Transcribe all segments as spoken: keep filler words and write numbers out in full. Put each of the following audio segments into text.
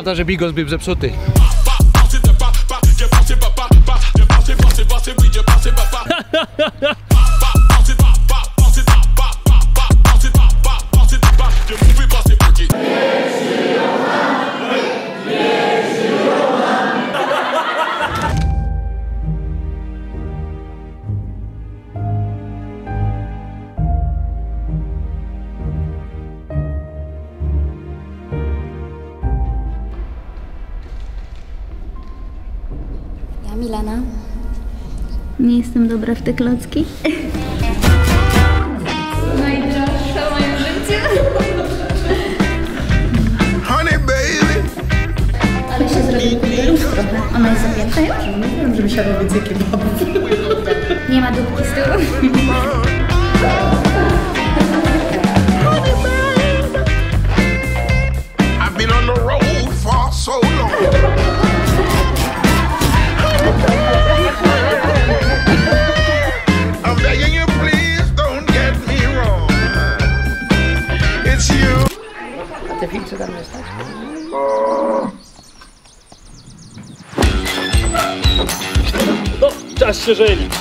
wygląda, że bigos był zepsuty. Ja Milena. Nie jestem dobra w te klocki. Najdroższa w moim życiu. Honey baby. Ale się zrobi kugelów trochę. Ona jest zapięta już? Nie wiem, żeby siadło więcej kebabów. Nie ma dupki z tyłu. I've been on the road for so long. I'm begging you, please don't get me wrong. It's you. A ty filtry tam nie stać? No, czas się żenić.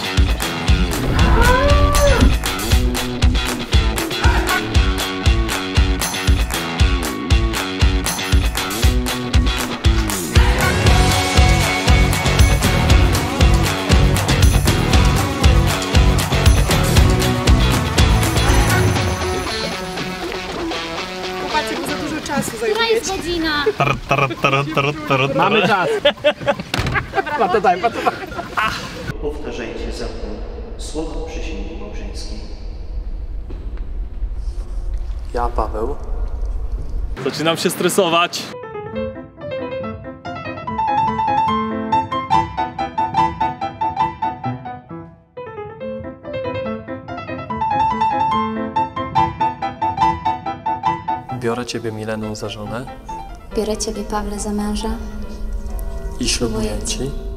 Chłopacy, bo za dużo czasu Która zajmujecie. jest godzina? Mamy czas. Patataj, patataj. Powtarzajcie za mną słowa przysięgi małżeńskiej. Ja, Paweł. Zaczynam się stresować. Biorę Ciebie, Milenę, za żonę Biorę ciebie, Pawle, za męża. i ślubuję Ci